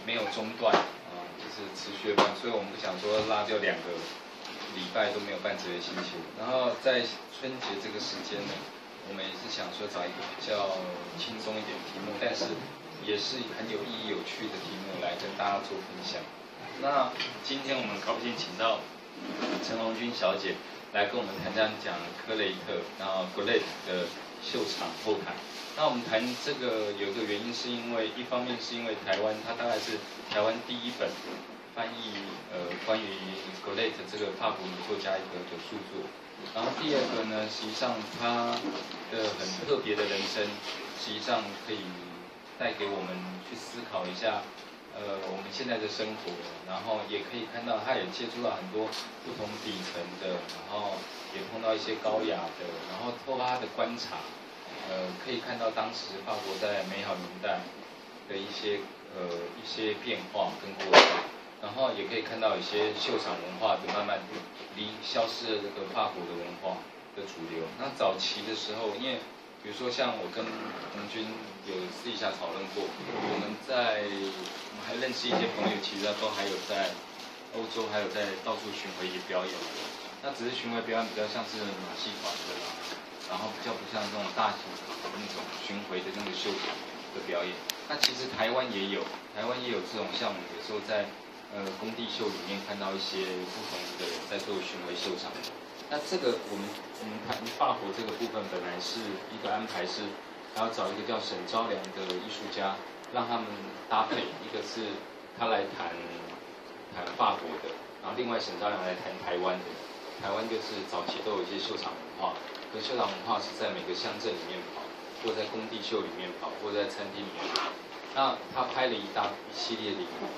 没有中断就是持续的办，所以我们不想说拉掉2个礼拜都没有办哲学星球。然后在春节这个时间呢，我们也是想说找一个比较轻松一点的题目，但是也是很有意义、有趣的题目来跟大家做分享。那今天我们高兴请到陈红军小姐来跟我们讲科雷特，然后 Colette 的秀场后台。那我们谈这个有一个原因，是因为一方面是因为台湾，它大概是台湾第一本翻译关于 Colette 这个法国女作家一个的著作。然后第二个呢，实际上她的很特别的人生，实际上可以带给我们去思考一下。我们现在的生活，然后也可以看到，他也接触到很多不同底层的，然后也碰到一些高雅的，然后透过他的观察，可以看到当时法国在美好年代的一些变化跟过程，然后也可以看到一些秀场文化的慢慢消失了这个法国的文化的主流。那早期的时候，因为比如说像我跟红军有私底下讨论过，我们还认识一些朋友，其实都还有在欧洲，还有在到处巡回一些表演。那只是巡回表演比较像是马戏团的啦，然后比较不像这种大型的那种巡回的那个秀场的表演。那其实台湾也有这种项目，有时候在工地秀里面看到一些不同的人在做巡回秀场。那这个我们谈法国这个部分本来是一个安排是，还要找一个叫沈昭良的艺术家，让他们搭配，一个是他来谈法国的，然后另外沈昭良来谈台湾的。台湾就是早期都有一些秀场文化，可秀场文化是在每个乡镇里面跑，或在工地秀里面跑，或在餐厅里面跑。那他拍了一系列的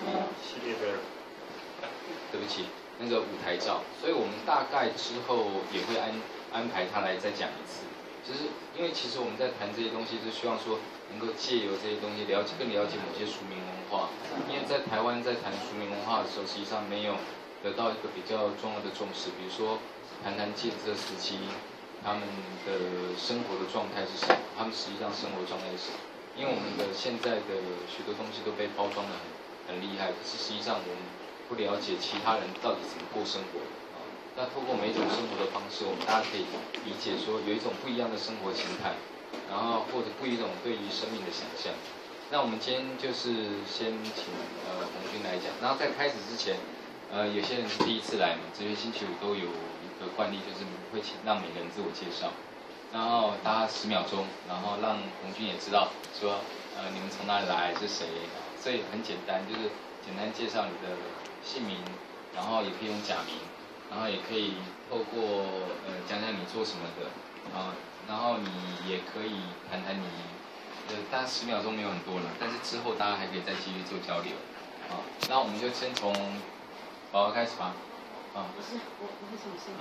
对不起。那个舞台照，所以我们大概之后也会安排他来再讲一次，就是因为其实我们在谈这些东西，是希望说能够借由这些东西更了解某些俗民文化，因为在台湾在谈俗民文化的时候，实际上没有得到一个比较重要的重视，比如说谈建设时期他们的生活的状态是什么，他们实际上生活状态是什么，因为我们的现在的许多东西都被包装得很厉害，可是实际上我们不了解其他人到底怎么过生活的那透过每一种生活的方式，我们大家可以理解说有一种不一样的生活形态，然后或者不一种对于生命的想象。那我们今天就是先请红军来讲，然后在开始之前，有些人是第一次来嘛，哲学星期五都有一个惯例，就是会让每个人自我介绍，然后大家10秒钟，然后让红军也知道说你们从哪里来是谁，所以很简单，就是简单介绍你的姓名，然后也可以用假名，然后也可以透过讲讲你做什么的然后你也可以谈谈你大概10秒钟没有很多了，但是之后大家还可以再继续做交流那我们就先从宝宝开始吧不是我会什么事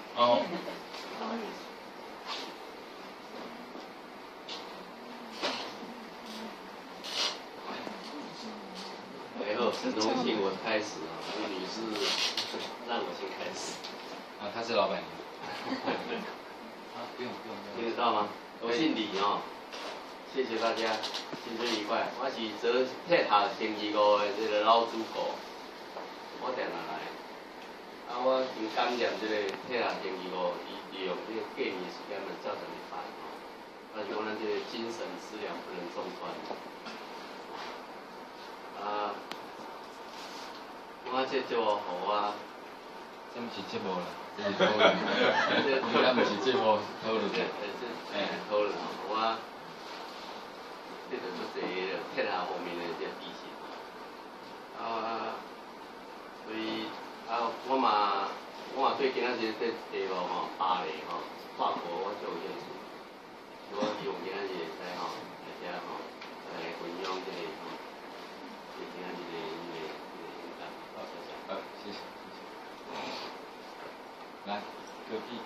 很荣幸我开始这个女士让我先开始。 她是老板娘。不用。 听得到吗？我姓李谢谢大家，新春愉快。我是做铁塔1025的这个老主顾，我定下来。我很感念这个铁塔1025，利用这个过年时间来造成的办而且我们这个精神资料不能中断。我这节目好这不是节目啦，这是讨论。这不是节目讨论。 讨论我这个做这铁塔方面的这知识所以我嘛对今仔日这题目巴黎法国我就有兴趣，我希望今仔日会使大家来分享这个今仔日的谢谢。来，隔壁。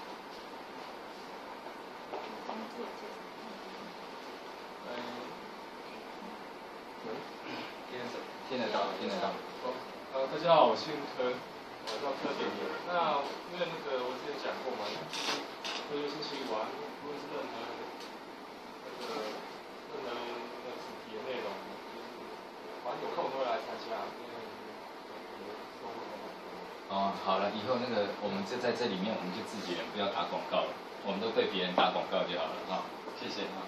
听得到。 大家好，我姓柯，我叫柯点点。那因为我之前讲过嘛，科学星期五无论是任何主题的内容，反正有空都会来下，因为收入都蛮多。 哦，好了，以后那个我们就在这里面，我们就自己人，不要打广告了，我们都对别人打广告就好了哈。谢谢啊。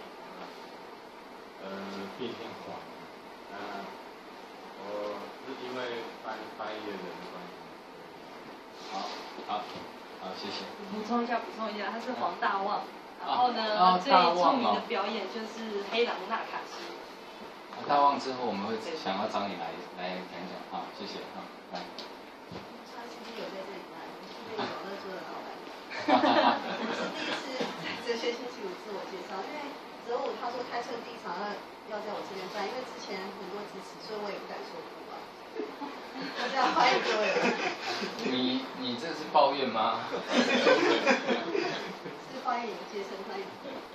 变天黄，我是因为翻译的人的关系。 好，谢谢。 补充一下，他是黄大旺。然后呢，最著名的表演就是黑狼纳卡西。 大旺之后我们会想要找你来讲讲啊，谢谢啊，来。 他其实有在这里来，是被有乐做的老板。我是第一次在哲学星期五自我介绍，因为哲武他说开车第一场要在我这边办，因为之前很多支持，所以我也不敢说不啊。大家欢迎各位。 你这是抱怨吗？ 是欢迎，接生欢迎。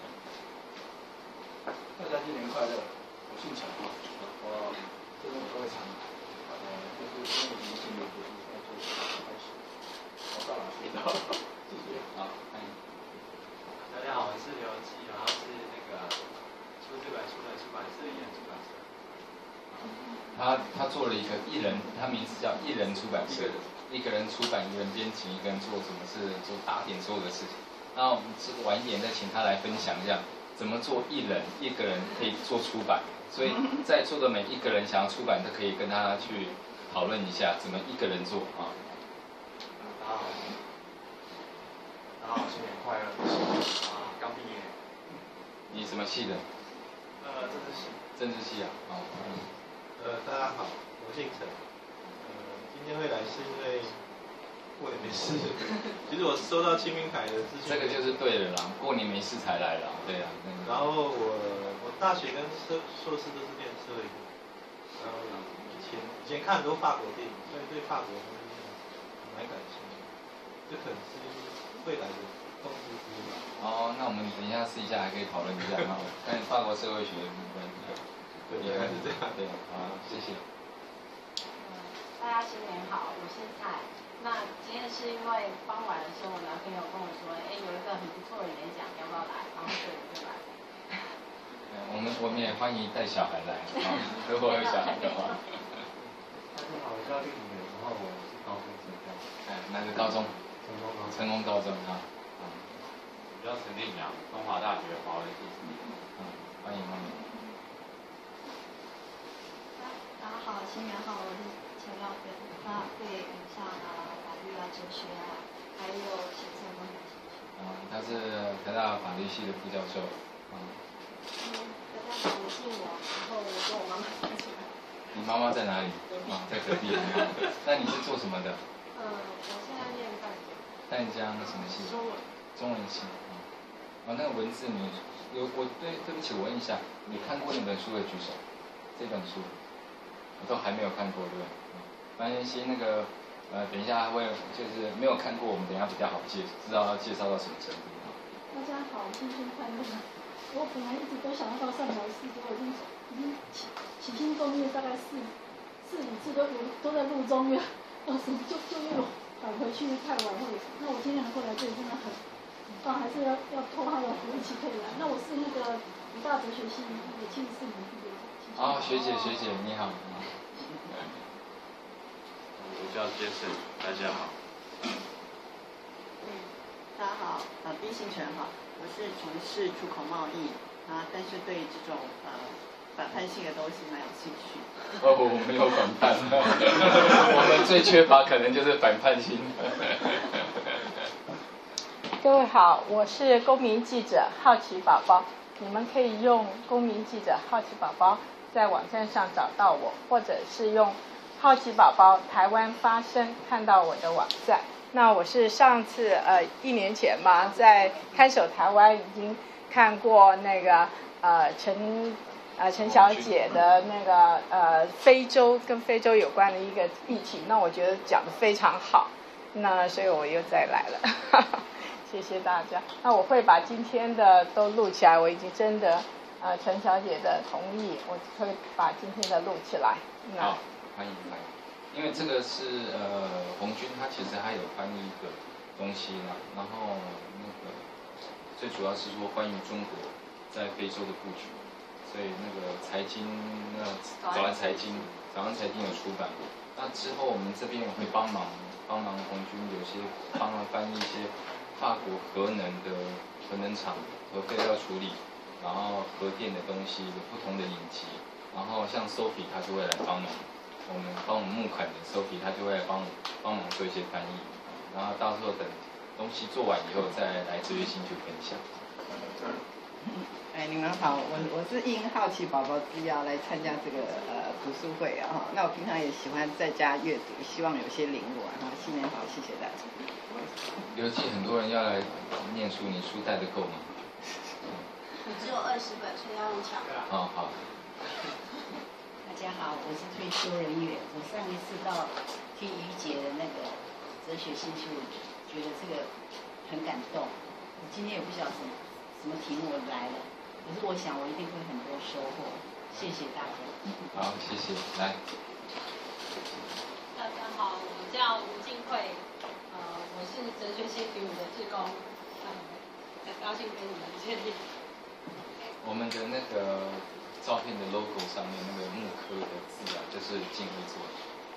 大家新年快乐！我姓陈啊，我这边各位场，就是跟你们新年节目在做开始。我到哪去了？谢谢。 好，欢迎。 大家好，我是刘基，然后是那个出这本书的出版社艺人出版社。 他做了一个艺人，他名字叫艺人出版社，一个人出版，一个人编辑，一个人做什么事，做打点所有的事情。那我们晚一点再请他来分享一下，怎么做艺人，一个人可以做出版。所以在座的每一个人想要出版，都可以跟他去讨论一下，怎么一个人做啊。 大家好，新年快乐！刚毕业。 你什么系的？ 政治系。 政治系啊，哦。 大家好，我姓陈。今天会来是因为过年没事。其实我收到清明凯的资讯。 这个就是对了啦，过年没事才来啦，对啊。 然后我大学跟硕士都是练摄影，然后以前看很多法国电影，所以对法国东西蛮感兴趣。这可能是未来的动力之一吧。 哦，那我们等一下试一下，还可以讨论一下哈。看法国社会学的部分。 对，原来是这样。 对，好，谢谢。 大家新年好，我是蔡。那今天是因为傍晚的时候，我男朋友跟我说，有一个很不错的演讲，要不要来？然后所以我就来。 我们也欢迎带小孩来，如果有小孩的话。 大家好，我叫令远，然后我是高中生。 哪个高中？成功高中啊。 我叫陈定阳，东华大学华文系4年。 欢迎。 大家好，新年好，我是陈耀芬，那对影像法律哲学还有行政都很兴趣。 他是台大法律系的副教授。 大家好，我姓王，然后我跟我妈妈在一起。 你妈妈在哪里？在隔壁。那你是做什么的？ 我现在念淡江。 淡江什么系？中文系。那个文字你对不起，我问一下，你看过那本书的举手？这本书我都还没有看过，对不对？没关系，那个等一下会就是没有看过，我们等一下比较好知道要介绍到什么程度。 大家好，新春快乐！我本来一直都想要到上台试，结果已经起心动念大概4、5次都在路中了，到时候就又返回去开晚会。那我今天能够来这里真的很棒，还是要托他的福一起可以来。那我是那个武大哲学系74年毕业的。 学姐你好。 我叫Jason，大家好。 大家好，B姓陈哈，我是从事出口贸易但是对这种反叛性的东西蛮有兴趣。 我没有反叛，我们最缺乏可能就是反叛性。 各位好，我是公民记者好奇宝宝，你们可以用公民记者好奇宝宝在网站上找到我，或者是用好奇宝宝台湾发声看到我的网站。那我是上次1年前嘛，在看守台湾已经看过那个陈小姐的那个非洲跟非洲有关的一个议题，那我觉得讲得非常好，那所以我又再来了。谢谢大家。那我会把今天的都录起来，我已经征得陈小姐的同意，我会把今天的录起来。 好，欢迎。因为这个是红军他其实还有翻译一个东西啦，然后那个最主要是说关于中国在非洲的布局，所以那个财经早安财经台湾裁定有出版。那之后我们这边也会帮忙红军，有些帮忙翻译一些法国核能厂核废料处理，然后核电的东西有不同的影集，然后像 Sophie 他就会来帮忙，帮我们募款的 Sophie 他就会来帮忙做一些翻译，然后到时候等东西做完以后再来哲学星球分享。 你们好，我是应好奇宝宝之邀来参加这个读书会啊。那我平常也喜欢在家阅读，希望有些领悟啊。新年好，谢谢大家。 刘记很多人要来念书，你书带得够吗？ 我只有20本，所以要用抢。 哦，好。 大家好，我是退休人员。我上一次到听于姐的那个哲学星球，觉得这个很感动。我今天也不晓得什么题目我来了，可是我想我一定会很多收获。谢谢大家。 好，谢谢。来。 大家好，我叫吴静慧，我是哲学星期5的志工，很高兴跟你们见面。 我们的那个照片的 logo 上面那个木刻的字啊，就是静慧做的。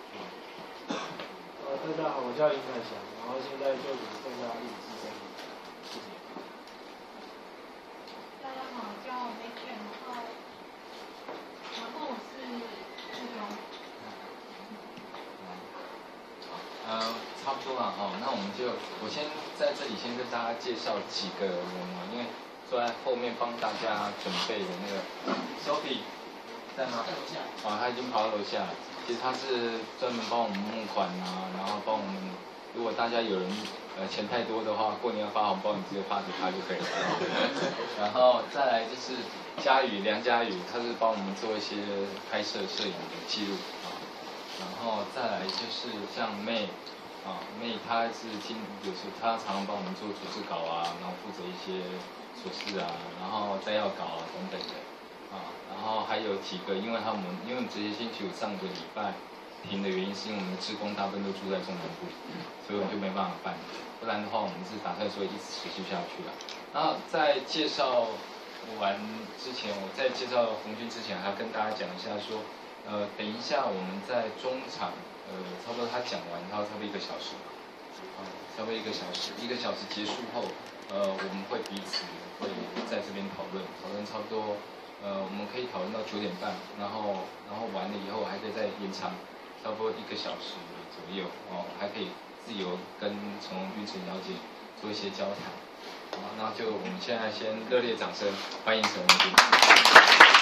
大家好，我叫林凯翔，然后现在就读正大历史系。谢谢。 大家好，我叫梅卷，然后我是志工。 差不多了哦，那我先在这里先跟大家介绍几个人啊，因为坐在后面帮大家准备的那个 Sophie 在吗？在楼下。他已经跑到楼下了。其实他是专门帮我们募款啊，然后帮我们，如果大家有人钱太多的话，过年要发红包，你直接发给他就可以了。然后再来就是梁佳宇，他是帮我们做一些拍摄摄影的记录啊。然后再来就是像妹她是有时她常常帮我们做组织稿啊，然后负责一些琐事啊，然后摘要稿啊等等的然后还有几个，因为我们哲学星期5上个礼拜停的原因，是因为我们的志工大部分都住在中南部，所以我们就没办法办，不然的话我们是打算说一直持续下去了。然后在介绍完之前，我在介绍红军之前，还要跟大家讲一下说。等一下，我们在中场，差不多他讲完，差不多1个小时，差不多1个小时，1个小时结束后，我们会彼此会在这边讨论差不多，我们可以讨论到9点半，然后完了以后还可以再延长，差不多1个小时左右，还可以自由跟陈宏军陈小姐做一些交谈，那就我们现在先热烈掌声欢迎陈宏军。